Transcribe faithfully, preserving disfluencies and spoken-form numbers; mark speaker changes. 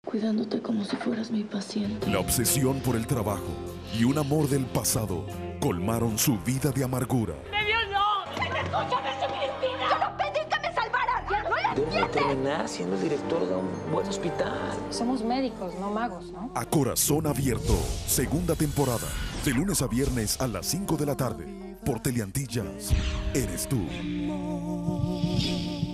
Speaker 1: cuidándote como si fueras mi paciente.
Speaker 2: La obsesión por el trabajo y un amor del pasado colmaron su vida de amargura.
Speaker 3: ¡Me violó! ¡Escúchame, Cristina! ¡Yo no pedí que me salvaran! ¡Ya no la
Speaker 4: Debes de terminar siendo el director de un buen hospital.
Speaker 5: Somos médicos, no magos, ¿no?
Speaker 2: A Corazón Abierto, segunda temporada, de lunes a viernes a las cinco de la tarde, por Teleantillas. Eres tú.